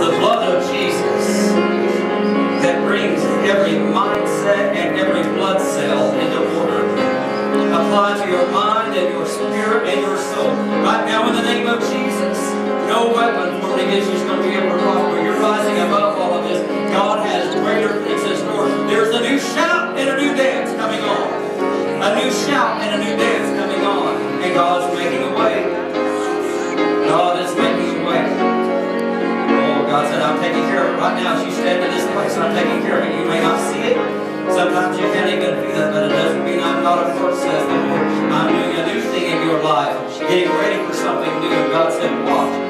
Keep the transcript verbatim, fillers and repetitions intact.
the blood of Jesus that brings every mindset and every blood cell into order. Apply to your mind and your spirit and your soul. Right now in the name of Jesus, no weapon formed against you is going to be able to prosper. You're rising above all of this. God has greater things in store. There's a new shout and a new dance coming on. A new shout and a new dance coming on. And God's making a way. God is making a way. Oh, God said, I'm taking care of it right now as you stand in this place. I'm taking care of it. You may not see it. Sometimes you can't even feel it, but it doesn't mean I'm not a force, says the Lord. I'm doing a new thing in your life. Getting ready for something new. And God said, watch.